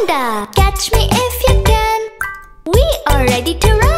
Panda, catch me if you can. We are ready to run.